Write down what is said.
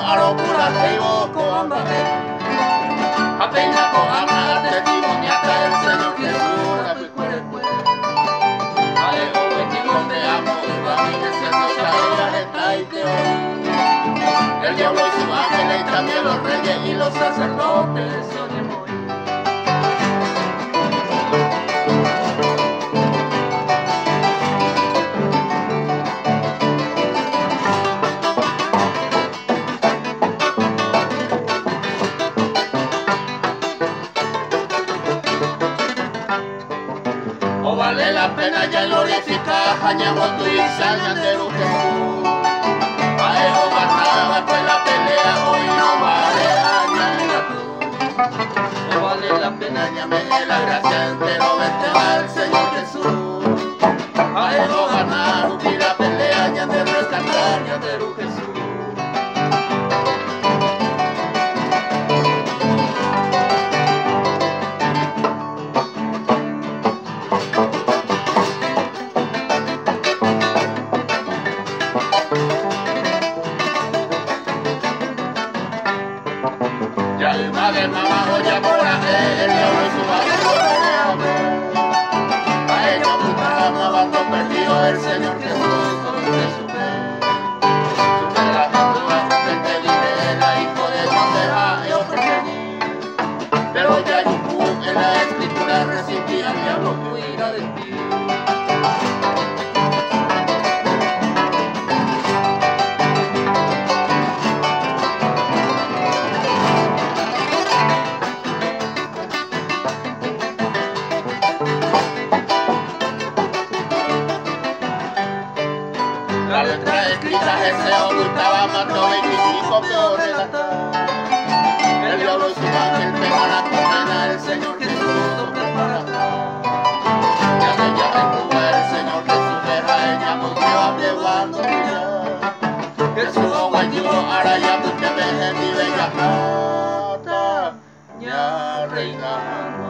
arokura reibo koamba. Apeina koama testimoniata el Señor Jesús. Alejo vestido te amo, y va a mí que siendo traída está y te oí. El diablo y sus ángeles y también los reyes y los sacerdotes se oyen morir. O vale la pena ya glorificar, añamos tu y Sañandero Jesús. Paejo ganaba después la pelea, hoy no vale añadir tú. No vale la pena, llame la gracia entero, vete al Señor Jesús. Paejo ganar, y la pelea, ya de rescatar, Ñandero Jesús. Ya el madre mamá oye por ahí, el diablo y su madre a ella buscamos abando perdido el Señor Jesús con su fe. Sube la gente libera, hijo de Dios deja yo perseguir. Pero ya Yucú en la escritura resistía al diablo que huirá de ti. La letra escrita se ocultaba, mató 25 peor relatar. El diablo y su ángel pegó la condena, el Señor Jesús donde para acá. Ya que ya vengo el Señor Jesús, deja ella porque va llevando ya. Jesús no guayó, ahora ya tú te ves en mi bella jata, ya reina.